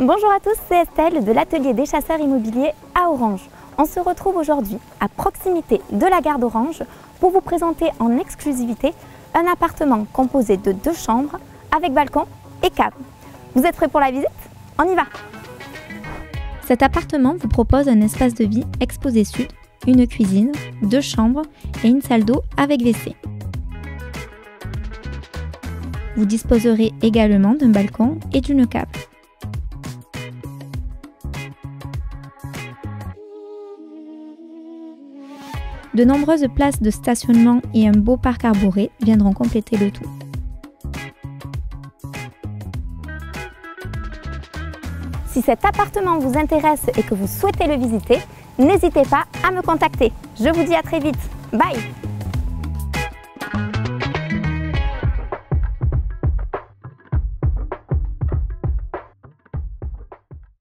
Bonjour à tous, c'est Estelle de l'atelier des chasseurs immobiliers à Orange. On se retrouve aujourd'hui à proximité de la gare d'Orange pour vous présenter en exclusivité un appartement composé de 2 chambres avec balcon et cave. Vous êtes prêts pour la visite? On y va! Cet appartement vous propose un espace de vie exposé sud, une cuisine, 2 chambres et une salle d'eau avec WC. Vous disposerez également d'un balcon et d'une cave. De nombreuses places de stationnement et un beau parc arboré viendront compléter le tout. Si cet appartement vous intéresse et que vous souhaitez le visiter, n'hésitez pas à me contacter. Je vous dis à très vite. Bye!